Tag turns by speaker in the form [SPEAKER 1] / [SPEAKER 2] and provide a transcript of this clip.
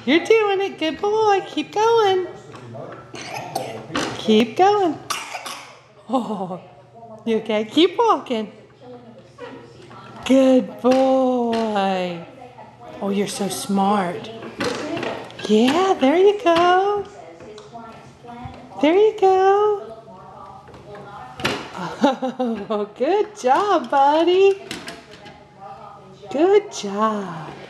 [SPEAKER 1] You're doing it. Good boy. Keep going. Keep going. Oh, you okay? Keep walking. Good boy. Oh, you're so smart. Yeah, there you go. There you go. Oh, good job, buddy. Good job.